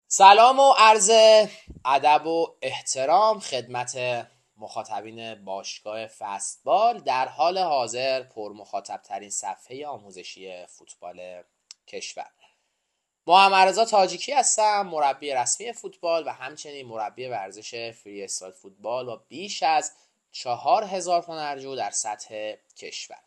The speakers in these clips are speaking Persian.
سلام و عرض ادب و احترام خدمت مخاطبین باشگاه فستبال، در حال حاضر پر مخاطب ترین صفحه آموزشی فوتبال کشور. محمد رضا تاجیکی هستم، مربی رسمی فوتبال و همچنین مربی ورزش فری استایل فوتبال و بیش از 4000 هنرجو در سطح کشور.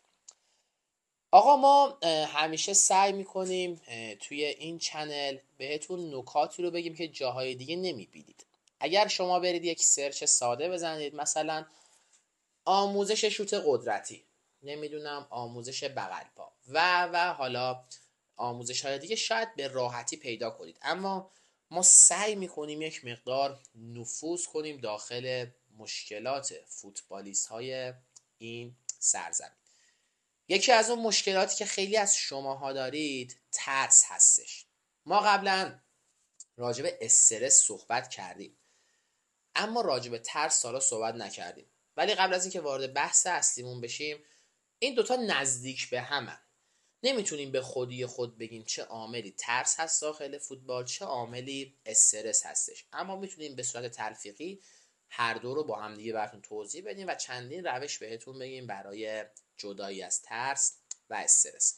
آقا ما همیشه سعی میکنیم توی این چنل بهتون نکاتی رو بگیم که جاهای دیگه نمیبینید. اگر شما برید یک سرچ ساده بزنید، مثلا آموزش شوت قدرتی، نمیدونم آموزش بغل پا و حالا آموزش های دیگه، شاید به راحتی پیدا کنید. اما ما سعی میکنیم یک مقدار نفوذ کنیم داخل مشکلات فوتبالیست های این سرزمین. یکی از اون مشکلاتی که خیلی از شماها دارید ترس هستش. ما قبلا راجع به استرس صحبت کردیم، اما راجع به ترس سالا صحبت نکردیم. ولی قبل از اینکه وارد بحث اصلیمون بشیم، این دوتا نزدیک به همن. نمیتونیم به خودی خود بگیم چه عاملی ترس هست داخل فوتبال، چه عاملی استرس هستش، اما میتونیم به صورت تلفیقی هر دو رو با هم دیگه براتون توضیح بدیم و چندین روش بهتون بگیم برای جدایی از ترس و استرس.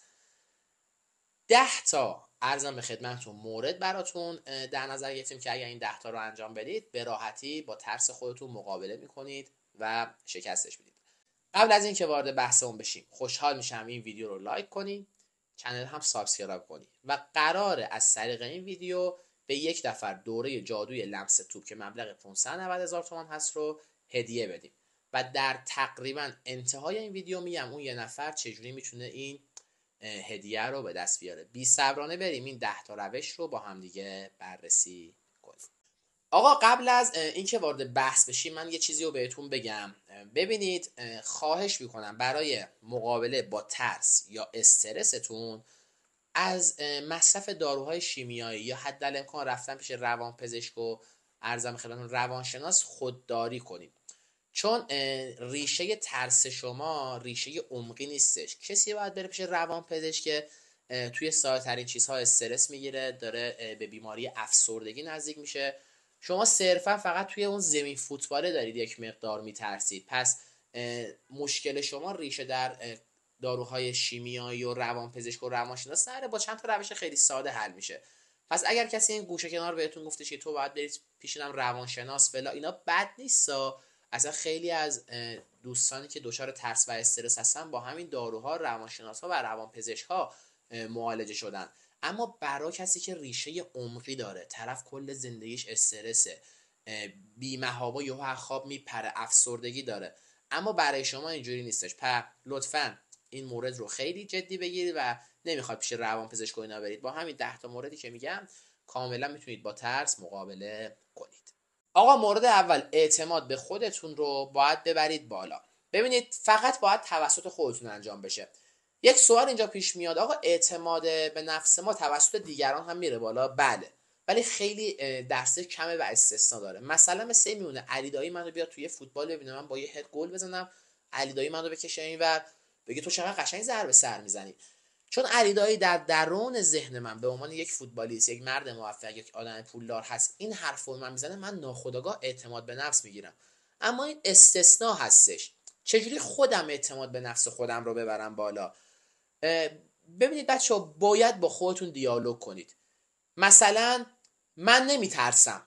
10 تا ارزم به خدمتتون مورد براتون در نظر گرفتیم که اگر این 10 تا رو انجام بدید به راحتی با ترس خودتون مقابله میکنید و شکستش میدید. قبل از اینکه وارد بحثمون بشیم، خوشحال میشم این ویدیو رو لایک کنید، کانال هم سابسکرایب کنید و قراره از طریق این ویدیو به یک نفر دوره جادوی لمس توپ که مبلغ 590,000 تومان هست رو هدیه بدیم و در تقریبا انتهای این ویدیو میگم اون یه نفر چجوری میتونه این هدیه رو به دست بیاره. بی صبرانه بریم این 10 تا روش رو با هم دیگه بررسی کنیم. آقا قبل از اینکه وارد بحث بشیم، من یه چیزی رو بهتون بگم. ببینید، خواهش میکنم برای مقابله با ترس یا استرستون از مصرف داروهای شیمیایی یا حداقل رفتن پیش روانپزشک و ارزم خدمتتون روانشناس خودداری کنید. چون ریشه ترس شما ریشه عمقی نیستش. کسی باید بره پیش روانپزشک که توی ساده ترین چیزها استرس میگیره، داره به بیماری افسردگی نزدیک میشه. شما صرفا فقط توی اون زمین فوتباله دارید یک مقدار میترسید. پس مشکل شما ریشه در داروهای شیمیایی و روانپزشک و روانشناس نره، با چند تا روش خیلی ساده حل میشه. پس اگر کسی این گوشه کنار بهتون گفتش که تو باید برید پیش روانشناس فلا، اینا بد نیستا. اصلا خیلی از دوستانی که دچار ترس و استرس هستن با همین داروها، روانشناس‌ها و روانپزشک‌ها معالجه شدن. اما برای کسی که ریشه عمقی داره، طرف کل زندگیش استرسه، بی‌محابا یهو خواب میپره، افسردگی داره، اما برای شما اینجوری نیستش، پس لطفاً این مورد رو خیلی جدی بگیرید و نمیخواد پیش روانپزشک و اینا برید. با همین 10 تا موردی که میگم کاملا میتونید با ترس مقابله کنید. آقا مورد اول، اعتماد به خودتون رو باید ببرید بالا. ببینید، فقط باید توسط خودتون انجام بشه. یک سوال اینجا پیش میاد، آقا اعتماد به نفس ما توسط دیگران هم میره بالا؟ بله، ولی خیلی درصد کمه و استثنا داره. مثلا مثل میمونه علی دایی منو بیاد توی فوتبال ببینه من با یه هد گل بزنم، علی دایی منو بکشه اینور بگه تو چقدر قشنگ ضربه سر میزنی. چون علی دایی در درون ذهن من به عنوان یک فوتبالیست، یک مرد موفق، یک آدم پولدار هست، این حرفو من میزنه، من ناخودآگاه اعتماد به نفس میگیرم. اما این استثناء هستش. چجوری خودم اعتماد به نفس خودم رو ببرم بالا؟ ببینید بچه‌ها، باید با خودتون دیالوگ کنید. مثلا من نمیترسم،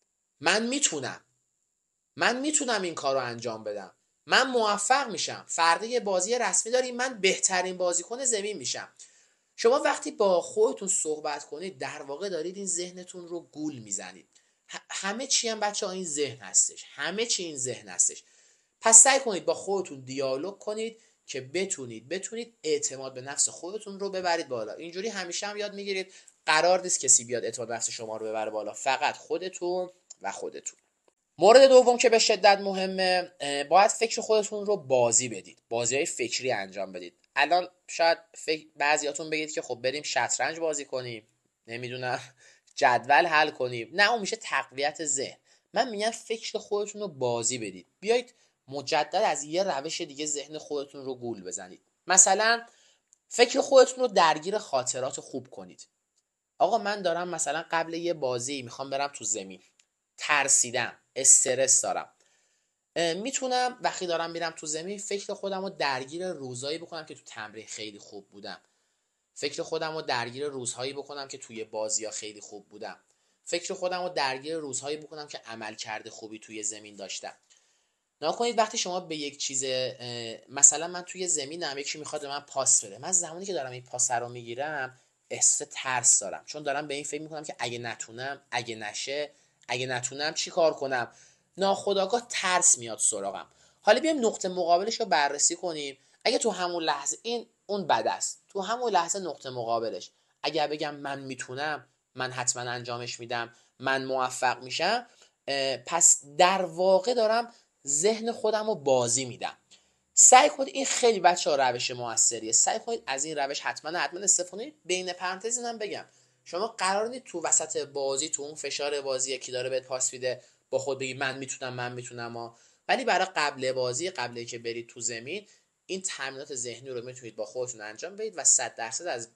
من میتونم این کار رو انجام بدم، من موفق میشم، فردا یه بازی رسمی داریم، من بهترین بازیکن زمین میشم. شما وقتی با خودتون صحبت کنید در واقع دارید این ذهنتون رو گول میزنید. همه چی هم بچه ها این ذهن هستش، همه چی این ذهن هستش. پس سعی کنید با خودتون دیالوگ کنید که بتونید اعتماد به نفس خودتون رو ببرید بالا. اینجوری همیشه هم یاد میگیرید قرار نیست کسی بیاد اعتماد به نفس شما رو ببره بالا، فقط خودتون و خودتون. مورد دوم که به شدت مهمه، باید فکر خودتون رو بازی بدید، بازی‌های فکری انجام بدید. الان شاید بعضیاتون بگید که خب بریم شطرنج بازی کنیم، نمیدونم جدول حل کنیم. نه، اون میشه تقویت ذهن. من میگم فکر خودتون رو بازی بدید، بیایید مجدد از یه روش دیگه ذهن خودتون رو گول بزنید. مثلا فکر خودتون رو درگیر خاطرات خوب کنید. آقا من دارم مثلا قبل یه بازی میخوام برم تو زمین، ترسیدم، استرس دارم، میتونم وقتی دارم میرم تو زمین فکر خودم رو درگیر روزایی بکنم که تو تمرین خیلی خوب بودم، فکر خودم رو درگیر روزهایی بکنم که توی بازی ها خیلی خوب بودم، فکر خودم رو درگیر روزهایی بکنم که عمل کرده خوبی توی زمین داشتم. نگاه کنید وقتی شما به یک چیز، مثلا من توی زمینم یکی میخواد به من پاس بده، من زمانی که دارم این پاس رو میگیرم احساس ترس دارم، چون دارم به این فکر میکنم که اگه نتونم، اگه نشه، اگه نتونم چی کار کنم، ناخودآگاه ترس میاد سراغم. حالا بیایم نقطه مقابلش رو بررسی کنیم. اگه تو همون لحظه این اون بد است، تو همون لحظه نقطه مقابلش اگر بگم من میتونم، من حتما انجامش میدم، من موفق میشم، پس در واقع دارم ذهن خودم رو بازی میدم. سعی کنید، این خیلی بچه ها روش موثریه، سعی کنید از این روش حتما استفاده کنید. بین پرانتز اینم بگم شما قرار نیست تو وسط بازی، تو اون فشار بازی یکی داره بهت پاس میده با خود بگی من میتونم من میتونم ولی برای قبل بازی، قبل که برید تو زمین، این تمرینات ذهنی رو میتونید با خودتون انجام بدید و 100% از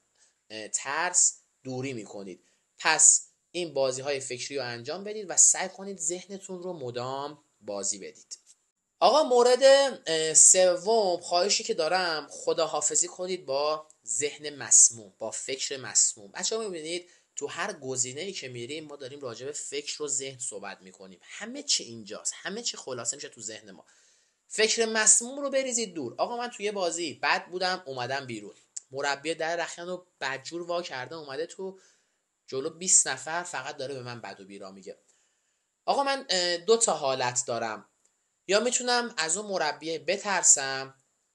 ترس دوری میکنید. پس این بازی های فکری رو انجام بدید و سعی کنید ذهنتون رو مدام بازی بدید. آقا مورد سوم، خواهشی که دارم خداحافظی کنید با ذهن مسموم، با فکر مسموم. بچه‌ها می‌بینید تو هر گزینه‌ای که میریم ما داریم راجع به فکر و ذهن صحبت می‌کنیم. همه چی اینجاست، همه چی خلاصه میشه تو ذهن ما. فکر مسموم رو بریزید دور. آقا من توی بازی بد بودم اومدم بیرون، مربی در رخیان رو بدجور وا کرده اومده تو جلو 20 نفر فقط داره به من بد و بیرا میگه. آقا من دو تا حالت دارم، یا میتونم از اون مربیه بترسم،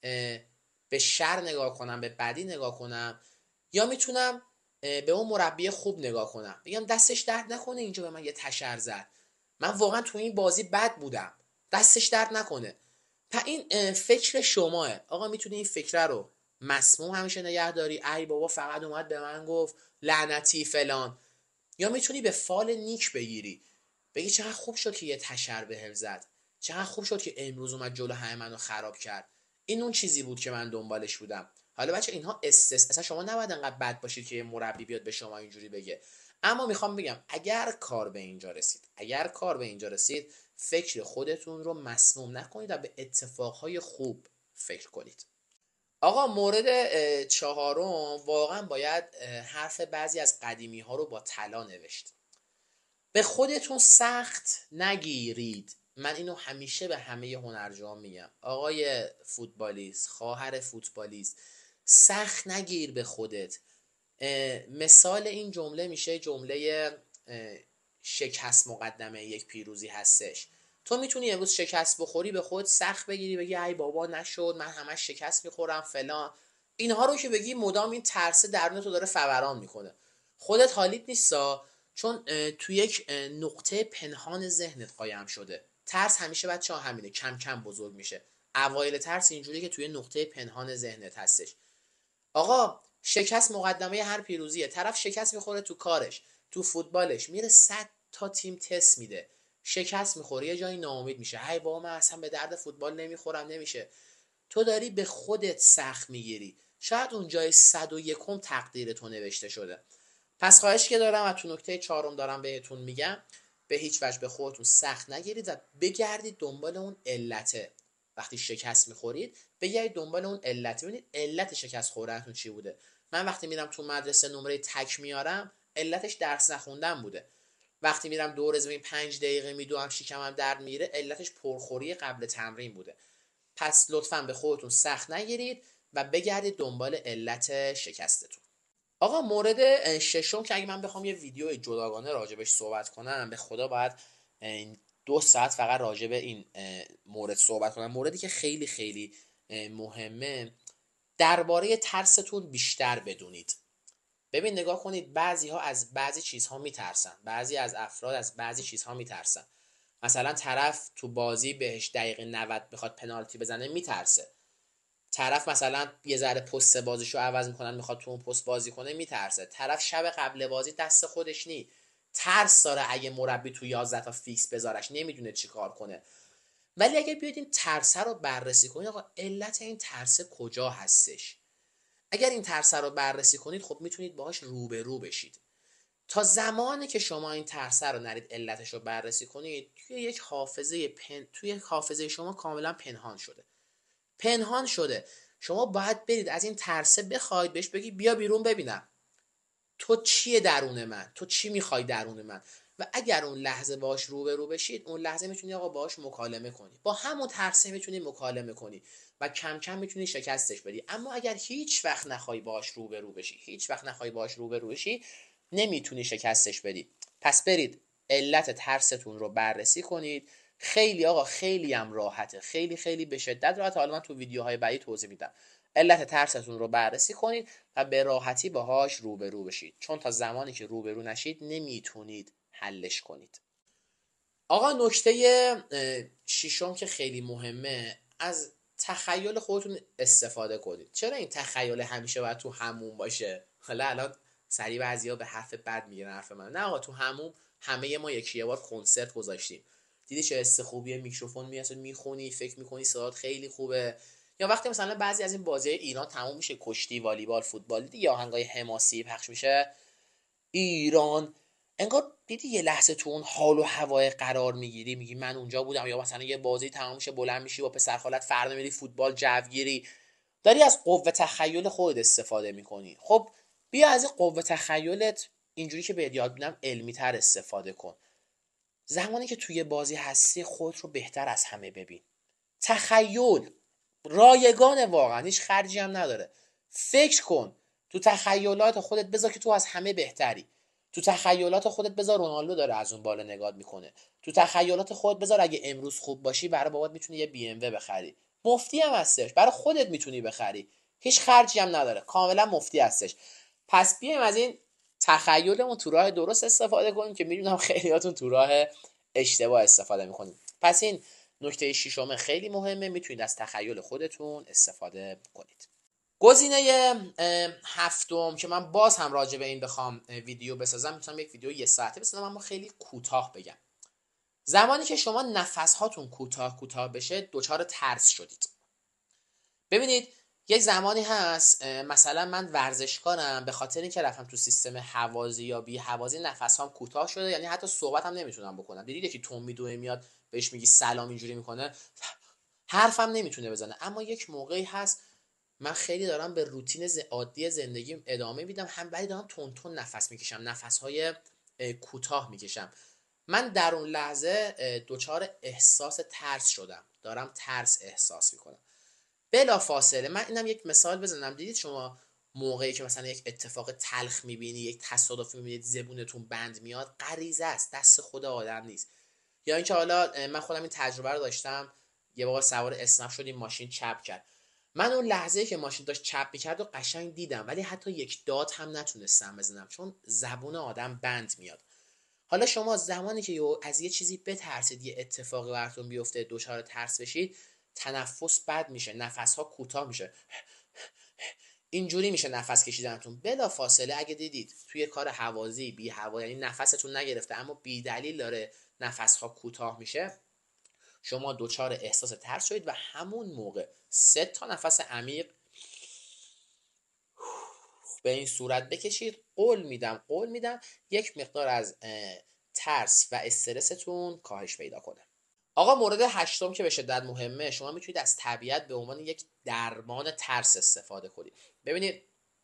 به شر نگاه کنم، به بدی نگاه کنم، یا میتونم به اون مربی خوب نگاه کنم بگم دستش درد نکنه اینجا به من یه تشر زد، من واقعا تو این بازی بد بودم، دستش درد نکنه. این فکر شماه. آقا میتونی این فکر رو مسموم همیشه نگه داری، ای بابا فقط اومد به من گفت لعنتی فلان، یا میتونی به فال نیک بگیری، بگی چقدر خوب شد که یه تشر بهم زد، چقدر خوب شد که امروز اومد جلو همه منو خراب کرد، این اون چیزی بود که من دنبالش بودم. حالا بچه اینها اصلا شما نباید انقدر بد باشید که یه مربی بیاد به شما اینجوری بگه. اما میخوام بگم اگر کار به اینجا رسید، اگر کار به اینجا رسید، فکر خودتون رو مسموم نکنید و به اتفاقهای خوب فکر کنید. آقا مورد چهارم، واقعا باید حرف بعضی از قدیمی ها رو با طلا نوشت. به خودتون سخت نگیرید. من اینو همیشه به همه هنرجوها میگم. آقای فوتبالیست، خواهر فوتبالیست، سخت نگیر به خودت. مثال این جمله میشه جمله شکست مقدمه یک پیروزی هستش. تو میتونی امروز شکست بخوری به خود سخت بگیری، بگی ای بابا نشد، من همش شکست میخورم فلان. اینها رو که بگی مدام این ترس درون تو داره فوران میکنه، خودت حالیت نیستا، چون تو یک نقطه پنهان ذهنت قایم شده. ترس همیشه بچه ها همینه، کم کم بزرگ میشه. اوایل ترس اینجوریه که توی نقطه پنهان ذهنت هستش. آقا شکست مقدمه هر پیروزیه. طرف شکست میخوره تو کارش، تو فوتبالش، میره 100 تا تیم تست میده، شکست میخوره، یه جایی ناامید میشه، ای بابا من اصلا به درد فوتبال نمیخورم، نمیشه. تو داری به خودت سخت میگیری، شاید اون جای 101 تقدیر تو نوشته شده. پس خواهش که دارم و تو نکته چهارم دارم بهتون میگم، به هیچ وجه به خودتون سخت نگیرید و بگردید دنبال اون علته. وقتی شکست میخورید بگردید دنبال اون علت، ببینید علت شکست خوردنتون چی بوده. من وقتی میرم تو مدرسه نمره تک میارم، علتش درس نخوندن بوده. وقتی میرم دور زمین 5 دقیقه میدوام شکمم درد میگیره، علتش پرخوری قبل تمرین بوده. پس لطفاً به خودتون سخت نگیرید و بگردید دنبال علت شکستتون. آقا مورد ششم که اگه من بخوام یه ویدیو جداگانه راجبش صحبت کنم، به خدا باید 2 ساعت فقط راجب این مورد صحبت کنم. موردی که خیلی خیلی مهمه، درباره ترستون بیشتر بدونید. ببین نگاه کنید، بعضی ها از بعضی چیزها میترسن، بعضی از افراد از بعضی چیزها میترسن. مثلا طرف تو بازی بهش دقیقه 90 میخواد پنالتی بزنه میترسه. طرف مثلا یه ذره پست بازیشو عوض میکنن میخواد تو اون پست بازی کنه میترسه. طرف شب قبل بازی دست خودش نی، ترس داره اگه مربی تو 11 تا فیکس بذارش نمیدونه چی کار کنه. ولی اگه بیاید این ترس رو بررسی کنید، آقا علت این ترس کجا هستش، اگر این ترس رو بررسی کنید خب میتونید باهاش روبرو بشید. تا زمانی که شما این ترسه رو نرید علتش رو بررسی کنید، توی حافظه شما کاملا پنهان شده. شما باید برید از این ترسه بخواید بهش بگی بیا بیرون ببینم تو چیه درون من، تو چی میخوای درون من. و اگر اون لحظه باش روبرو بشید، اون لحظه میتونی آقا باش مکالمه کنی، با همون ترسه میتونی مکالمه کنی و کم کم میتونی شکستش بدی. اما اگر هیچ وقت نخوای باش روبرو بشی، نمیتونی شکستش بدی. پس برید علت ترستون رو بررسی کنید. خیلی هم راحته، خیلی به شدت راحته. حالا من تو ویدیوهای بعدی توضیح میدم. علت ترستون رو بررسی کنید و به راحتی باهاش روبرو بشید، چون تا زمانی که روبرو نشید نمیتونید حلش کنید. آقا نکته ششم که خیلی مهمه، از تخیل خودتون استفاده کنید. چرا این تخیل همیشه باید تو هموم باشه؟ حالا الان سریع بعضیا به حرف بد میگن حرف من. نه آقا، تو هموم همه ما یه بار کنسرت گذاشتیم، دیدی چه حس خوبیه، میکروفون میاد میخونی، فکر میکنی صدات خیلی خوبه. یا وقتی مثلا بعضی از این بازی ایران تموم میشه، کشتی، والیبال، فوتبال، دیدی یا آهنگای حماسی پخش میشه، ایران، انگار دیدی یه لحظه تو اون حال و هوای قرار میگیری، میگی من اونجا بودم. یا مثلا یه بازی تمام میشه، بلند میشی با پسر خالت، فردا میری فوتبال، جوگیری، داری از قوه تخیل خودت استفاده میکنی. خب بیا از این قوه تخیلت اینجوری که بهت یاد میدم علمی تر استفاده کن. زمانی که توی بازی هستی، خودت رو بهتر از همه ببین. تخیل رایگان، واقعا هیچ خرجی هم نداره. فکر کن، تو تخیلات خودت بذار که تو از همه بهتری. تو تخیلات خودت بذار رونالدو داره از اون بالا نگات میکنه. تو تخیلات خودت بذار اگه امروز خوب باشی، برای بابات میتونی یه بی ام و بخری، مفتی هم هستش، برای خودت میتونی بخری، هیچ خرجی هم نداره، کاملا مفتی هستش. پس بیایم از این تخیلمون تو راه درست استفاده کنیم، که میدونم خیلیاتون تو راه اشتباه استفاده میکنیم. پس این نکته ششم خیلی مهمه، میتونید از تخیل خودتون استفاده کنید. گزینه هفتم که من باز هم راجع به این بخوام ویدیو بسازم، میتونم یک ویدیو 1 ساعته بسازم، اما خیلی کوتاه بگم. زمانی که شما نفس هاتون کوتاه بشه، دچار ترس شدید. ببینید یک زمانی هست، مثلا من ورزشکارم، به خاطر اینکه رفتم تو سیستم هوازی یا بی هوازی، نفسام کوتاه شده، یعنی حتی صحبت هم نمیتونم بکنم. دیدید یکی تون میدوه میاد بهش میگی سلام، اینجوری میکنه، حرفم نمیتونه بزنه. اما یک موقعی هست من خیلی دارم به روتین عادی زندگیم ادامه میدم، هم ولی دارم تون نفس میکشم، نفسهای کوتاه میکشم. من در اون لحظه دچار احساس ترس شدم، دارم ترس احساس میکنم. بلا فاصله من اینم یک مثال بزنم. دیدید شما موقعی که مثلا یک اتفاق تلخ میبینی، یک تصادف میبینید، زبونتون بند میاد، غریزه است، دست خود آدم نیست. یا اینکه حالا من خودم این تجربه رو داشتم، یه بار سوار اسنپ شدیم، ماشین چپ کرد. من اون لحظه‌ای که ماشین داشت چپ میکرد و قشنگ دیدم، ولی حتی یک داد هم نتونستم بزنم، چون زبون آدم بند میاد. حالا شما زمانی که از یه چیزی بترسید، یه اتفاقی براتون بیفته، دچار ترس بشید، تنفس بد میشه، نفس‌ها کوتاه میشه، اینجوری میشه نفس کشیدنتون. بلا فاصله اگه دیدید توی کار هوازی، بی هوا، یعنی نفستون نگرفته اما بی دلیل داره نفس‌ها کوتاه میشه، شما دچار احساس ترس شدید و همون موقع 3 تا نفس عمیق به این صورت بکشید. قول میدم یک مقدار از ترس و استرستون کاهش پیدا کنه. آقا مورد هشتم که به شدت مهمه، شما میتونید از طبیعت به عنوان یک درمان ترس استفاده کنید. ببینید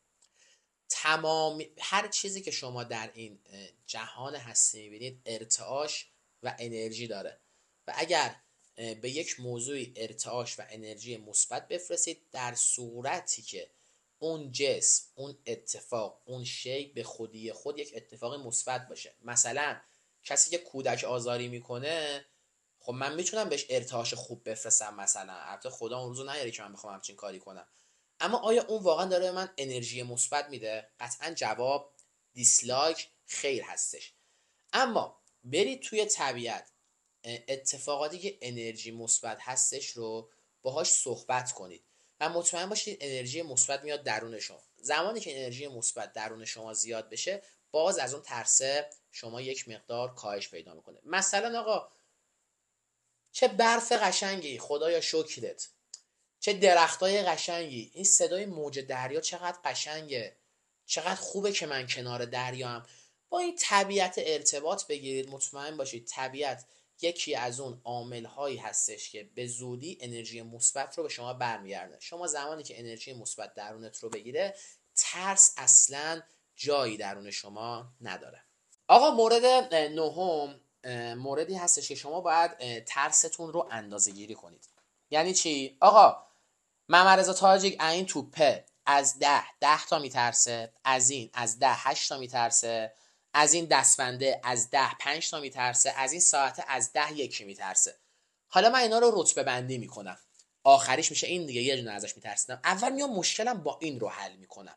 هر چیزی که شما در این جهان هستی میبینید ارتعاش و انرژی داره، و اگر به یک موضوعی ارتعاش و انرژی مثبت بفرستید، در صورتی که اون جسم، اون اتفاق، اون شی به خودی خود یک اتفاق مثبت باشه. مثلا کسی که کودک آزاری میکنه، خب من میتونم بهش ارتعاش خوب بفرستم، مثلا البته خدا اون روزو نیاره که من بخوام همچین کاری کنم، اما آیا اون واقعا داره به من انرژی مثبت میده؟ قطعا جواب دیسلایک، خیر هستش. اما برید توی طبیعت، اتفاقاتی که انرژی مثبت هستش رو باهاش صحبت کنید و مطمئن باشید انرژی مثبت میاد درون شما. زمانی که انرژی مثبت درون شما زیاد بشه، باز از اون ترسه شما یک مقدار کاهش پیدا میکنه. مثلا آقا چه برف قشنگی، خدایا شکرت، چه درختای قشنگی، این صدای موج دریا چقدر قشنگه، چقدر خوبه که من کنار دریام. با این طبیعت ارتباط بگیرید. مطمئن باشید طبیعت یکی از اون عامل‌هایی هستش که به زودی انرژی مثبت رو به شما برمیگردونه. شما زمانی که انرژی مثبت درونت رو بگیره، ترس اصلاً جایی درون شما نداره. آقا مورد نهم موردی هستش که شما باید ترستون رو اندازه گیری کنید. یعنی چی؟ آقا محمدرضا تاجیک این توپه از 10 تا میترسه، از این از 8 تا میترسه، از این دستبنده از 5 تا میترسه، از این ساعته از 1 میترسه. حالا من اینا رو رتبه بندی میکنم، آخریش میشه این دیگه، یه دونه ازش میترسیدم. اول میام مشکلم با این رو حل میکنم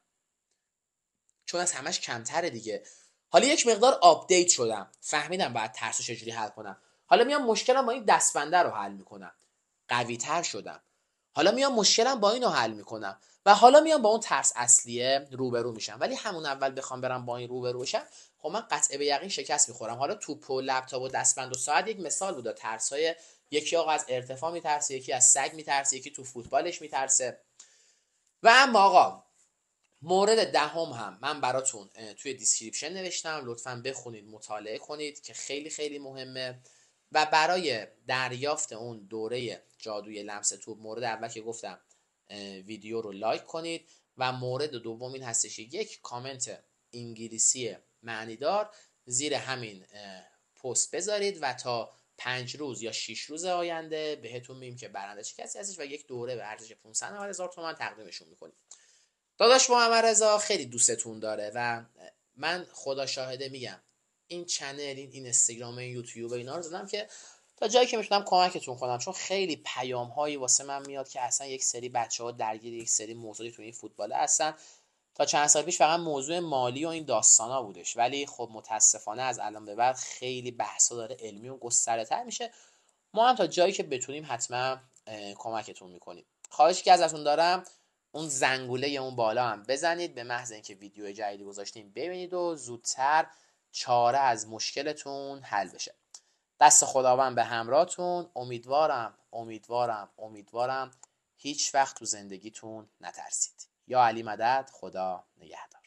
چون از همش کمتره دیگه. حالا یک مقدار آپدیت شدم، فهمیدم باید ترس رو چجوری حل کنم. حالا میام مشکلم با این دستبنده رو حل میکنم، قوی تر شدم. حالا میام مشکلم با اینو حل میکنم و حالا میام با اون ترس اصلیه روبرو میشم. ولی همون اول بخوام برم با این روبرو بشم، خب من قطع به یقین شکست میخورم. حالا توپ و لپتاپ و دستبند و ساعت یک مثال بود. ترسای یکی آقا از ارتفاع میترسه، یکی از سگ میترسه، یکی تو فوتبالش میترسه. و اما آقا مورد دهم هم من براتون توی دیسکریپشن نوشتم، لطفاً بخونید، مطالعه کنید که خیلی خیلی مهمه. و برای دریافت اون دوره جادوی لمس توپ، مورد اول که گفتم ویدیو رو لایک کنید و مورد دوم این هستش یک کامنت انگلیسی معنیدار زیر همین پست بذارید و تا 5 روز یا 6 روز آینده بهتون میگیم که برنده چه کسی هستش و یک دوره به ارزش 500,000 تومان تقدیمشون میکنیم. داداش محمدرضا خیلی دوستتون داره و من خدا شاهده میگم این چنل، این اینستاگرام، این یوتیوب، اینا رو زدم که تا جایی که میتونم کمکتون کنم، چون خیلی پیام هایی واسه من میاد که اصلا یک سری بچه‌ها درگیر یک سری موضوعی تو این فوتبال هستن. تا چند سال پیش فقط موضوع مالی و این داستانا بودش، ولی خب متاسفانه از الان به بعد خیلی بحثا داره علمی و گستره‌تر میشه. ما هم تا جایی که بتونیم حتما کمکتون میکنیم. خواهشی که ازتون دارم اون زنگوله اون بالا هم بزنید، به محض اینکه ویدیو جدیدی گذاشتیم ببینید و زودتر چاره از مشکلتون حل بشه. دست خداوند به همراهتون. امیدوارم هیچ وقت تو زندگیتون نترسید. یا علی مدد. خدا نگهدار.